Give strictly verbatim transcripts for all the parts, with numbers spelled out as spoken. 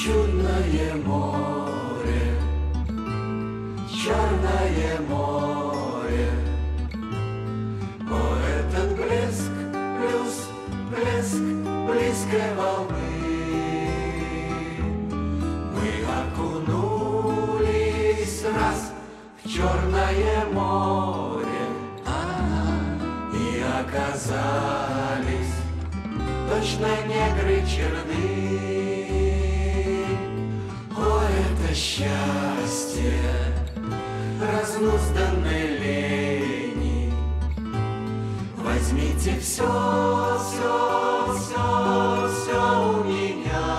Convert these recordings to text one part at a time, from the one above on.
чудное море, черное море. О, этот блеск плюс блеск близкой волны. Мы окунулись раз в черное море и оказались точно негры черны. О, это счастье разнузданной лени. Возьмите все, все, все, все у меня.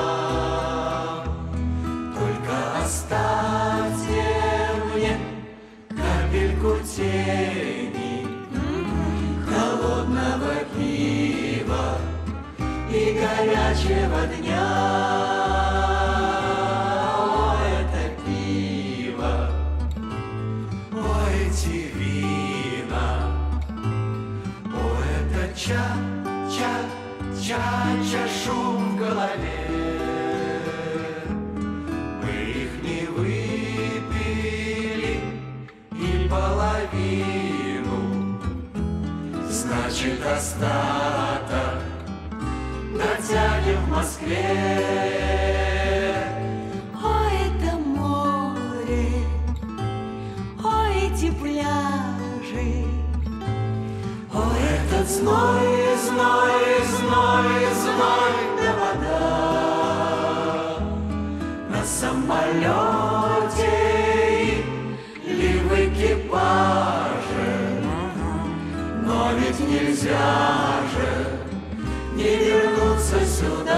Только оставьте мне капельку тени холодного пива и горячего дня. О, это пиво, о, эти вина, о, это ча-ча-ча-ча шум в голове. Мы их не выпили и половину, значит остаток дотянем в Москве. О, это море, о, эти пляжи, О, этот зной, зной, зной, зной, да вода на самолете или в экипаже. Но ведь нельзя же не вернуться сюда.